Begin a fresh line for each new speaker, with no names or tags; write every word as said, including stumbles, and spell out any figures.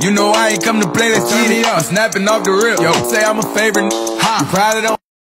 You know I ain't come to play, let's turn it up. I'm snapping off the rip. Yo, say I'm a favorite. Ha. You probably don't.